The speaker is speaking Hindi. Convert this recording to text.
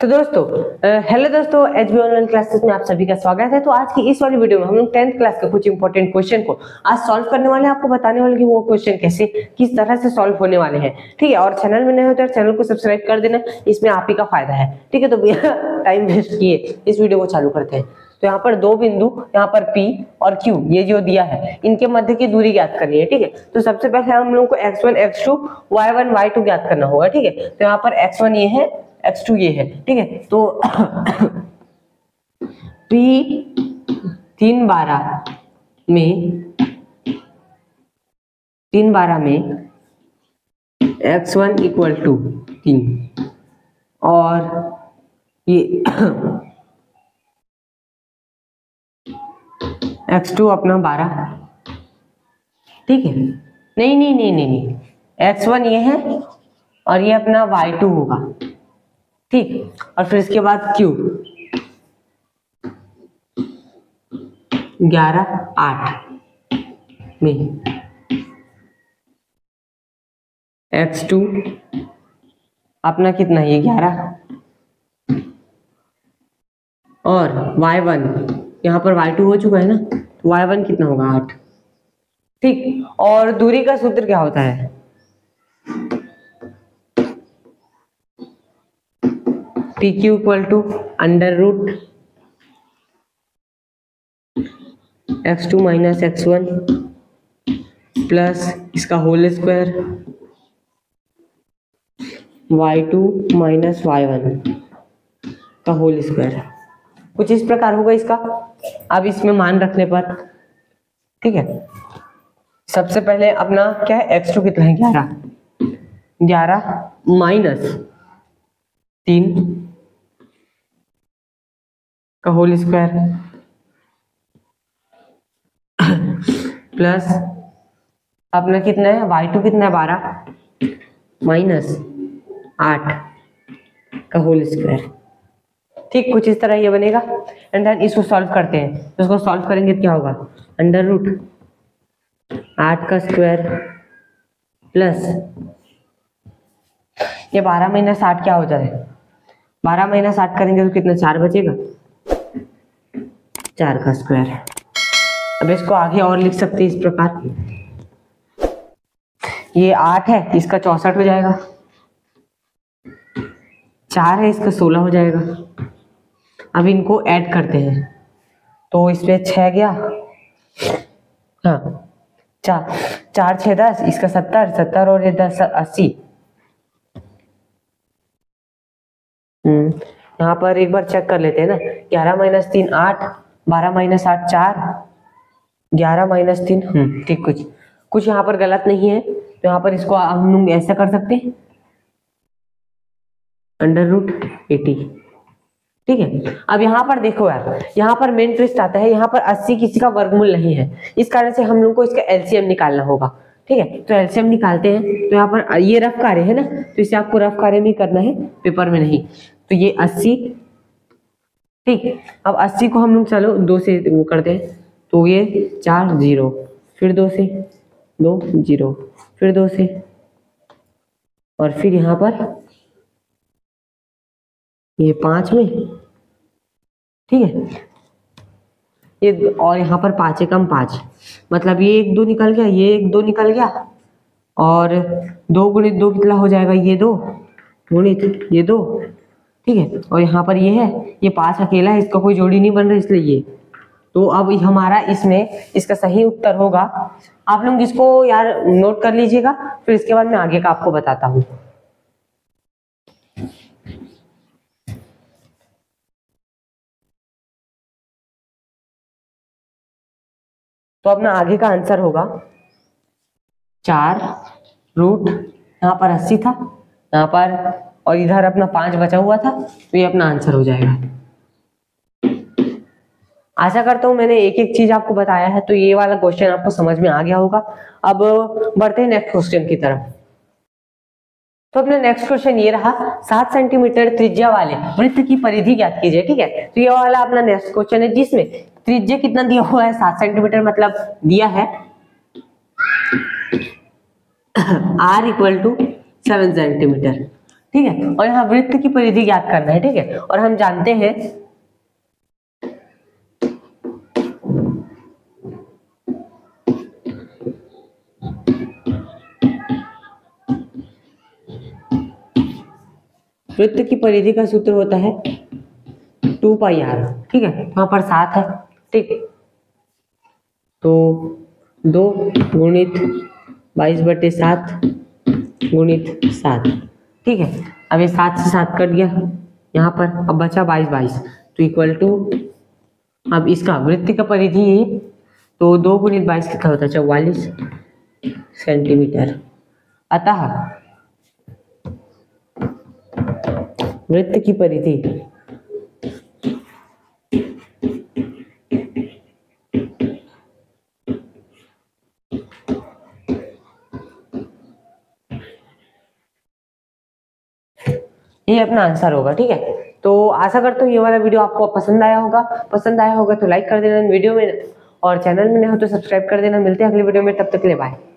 तो दोस्तों हेलो दोस्तों, एचबी ऑनलाइन क्लासेस में आप सभी का स्वागत है। तो आज की इस वाली वीडियो में हम लोग 10th क्लास के कुछ इंपॉर्टेंट क्वेश्चन को आज सॉल्व करने वाले हैं। आपको बताने वाले कि वो क्वेश्चन कैसे किस तरह से सॉल्व होने वाले हैं, ठीक है। और चैनल में नए हो तो चैनल को सब्सक्राइब कर देना, इसमें आप ही का फायदा है, ठीक है। तो बिना टाइम वेस्ट किए इस वीडियो को चालू करते हैं। तो यहाँ पर दो बिंदु, यहाँ पर P और Q ये जो दिया है, इनके मध्य की दूरी ज्ञात करनी है, ठीक है। तो सबसे पहले हम लोग को x1 x2 y1 y2 ज्ञात करना होगा, ठीक है। तो यहाँ पर x1 ये है, x2 ये है, ठीक है। तो P 3/12 में x1 इक्वल टू 3 और ये x2 अपना 12, ठीक है। नहीं, x1 ये है और ये अपना y2 होगा, ठीक। और फिर इसके बाद Q 11/8 में x2 अपना कितना, ये 11 और y1 यहाँ पर y2 हो चुका है ना, तो y1 कितना होगा 8, ठीक। और दूरी का सूत्र क्या होता है, PQ equal to under root x2 minus x1 plus इसका whole square y2 minus y1 का होल स्क्वायर, कुछ इस प्रकार होगा इसका। अब इसमें मान रखने पर, ठीक है, सबसे पहले अपना क्या है, x2 कितना है 11 माइनस 3 का होल स्क्वायर प्लस अपना कितना है y2 कितना है 12 माइनस 8 का होल स्क्वायर, ठीक। कुछ इस तरह ये बनेगा। एंड देन इसको सॉल्व करते हैं। तो इसको सॉल्व करेंगे तो क्या होगा, अंडर रूट 8 का स्क्वायर प्लस ये 12 माइनस 8 क्या हो जाए, 12 माइनस 8 करेंगे तो कितना 4 बचेगा, 4 का स्क्वायर। अब इसको आगे और लिख सकते हैं इस प्रकार, ये 8 है इसका 64 हो जाएगा, 4 है इसका 16 हो जाएगा। अब इनको ऐड करते हैं तो इसमें 6 गया, हाँ 4 6 10, इसका 70 और ये 10 80। यहाँ पर एक बार चेक कर लेते हैं ना, 11 माइनस 3 8, 12 माइनस 8 4, 11 माइनस 3, ठीक। कुछ यहाँ पर गलत नहीं है, तो यहाँ पर इसको हम लोग ऐसा कर सकते हैं अंडर रूट 80, ठीक है। अब यहाँ पर देखो यार, यहाँ पर मेन ट्विस्ट आता है, यहाँ पर 80 किसी का वर्गमूल नहीं है, इस कारण से हम लोग को इसका एलसीएम निकालना होगा, ठीक है। तो एलसीएम निकालते हैं। तो यहाँ पर ये रफ कार्य है ना, तो इसे आपको रफ कार्य में करना है, पेपर में नहीं। तो ये 80, ठीक। अब 80 को हम लोग चलो 2 से वो करते हैं, तो ये 4 0, फिर 2 से 2 0, फिर 2 से, और फिर यहाँ पर ये 5 में, ठीक है। ये और यहाँ पर 5 एकम 5, मतलब ये 1 2 निकल गया, ये 1 2 निकल गया, और 2 गुणित 2 कितना हो जाएगा, ये 2 गुणित ये 2, ठीक है। और यहाँ पर ये है, ये 5 अकेला है, इसका कोई जोड़ी नहीं बन रहा, इसलिए ये। तो अब हमारा इसमें इसका सही उत्तर होगा, आप लोग इसको यार नोट कर लीजिएगा, फिर इसके बाद मैं आगे का आपको बताता हूँ। तो अपना आगे का आंसर होगा 4 रूट, यहाँ पर 80 था यहाँ पर, और इधर अपना 5 बचा हुआ था, तो ये अपना आंसर हो जाएगा। आशा करता हूँ मैंने एक एक चीज आपको बताया है, तो ये वाला क्वेश्चन आपको समझ में आ गया होगा। अब बढ़ते हैं नेक्स्ट क्वेश्चन की तरफ। तो अपना नेक्स्ट क्वेश्चन ये रहा, 7 सेंटीमीटर त्रिज्या वाले वृत्त की परिधि ज्ञात कीजिए, ठीक है। तो ये वाला अपना नेक्स्ट क्वेश्चन है, जिसमें त्रिज्या कितना दिया हुआ है, 7 सेंटीमीटर, मतलब दिया है r इक्वल टू 7 सेंटीमीटर, ठीक है। और यहाँ वृत्त की परिधि ज्ञात करना है, ठीक है। और हम जानते हैं वृत्त की परिधि का सूत्र होता है 2πr, ठीक है। वहां पर 7 है, ठीक। तो 2 गुणित 22/7 गुणित 7, ठीक है। अब ये 7 से 7 कट गया यहाँ पर, अब बचा 22 तो इक्वल टू, अब इसका वृत्त का परिधि तो 2 गुणित 22 कितना होता है 44 सेंटीमीटर। अतः वृत्त की परिधि ये अपना आंसर होगा, ठीक है। तो आशा करता हूँ ये वाला वीडियो आपको पसंद आया होगा। पसंद आया होगा तो लाइक कर देना वीडियो में, और चैनल में नए हो तो सब्सक्राइब कर देना। मिलते हैं अगले वीडियो में, तब तक के लिए बाय।